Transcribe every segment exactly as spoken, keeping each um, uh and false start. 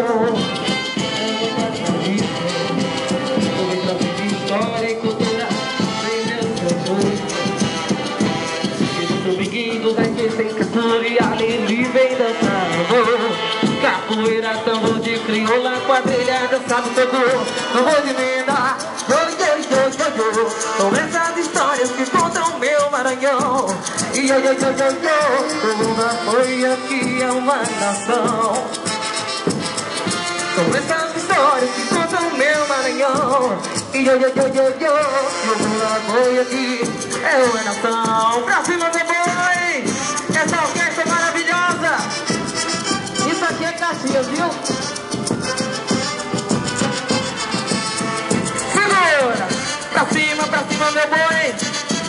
História e cultura sem meu sabor. Esse dominguinho daqui tem caçula e ali vem dançando. Capoeira, tambor de crioula, quadrilha, dançado todo. Tambor de mina, yo, yo, yo, yo, yo. São essas histórias que contam meu Maranhão. E yo, yo, yo, yo, yo. Toda foi aqui é uma nação. São essas histórias que contam meu Maranhão. E yo, yo, yo, yo, yo. Toda foi aqui é uma nação. Pra cima do boi, essa orquestra é maravilhosa. Isso aqui é Caxias, viu? Segura! Pra cima, pra cima, meu boi!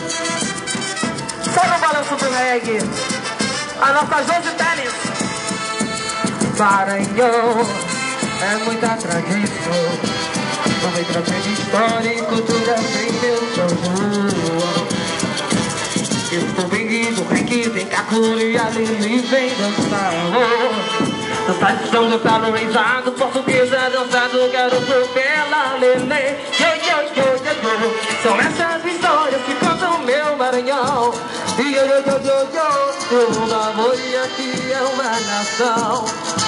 Só no balanço do reggae. A nossa Josi Tênis. Maranhão é muita tradição. Vai trazendo história e cultura sem meu sabor. Eu tô bem-vindo, vem que tem cacura e a Lili vem dançar. Dançar de chão, dançar no reizado, portuguesa dançado, garoto bela lele. Yo, yo, yo, yo, yo. São essas histórias que contam meu Maranhão. E yo, yo, yo, yo, yo. O mundo amoi aqui é uma nação.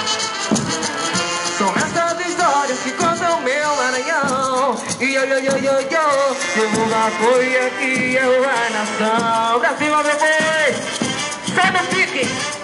São essas histórias que contam meu Maranhão. E yo, yo, yo, yo, yo. O mundo amoi aqui é uma nação. Pra cima, meu boi. Sai do pique.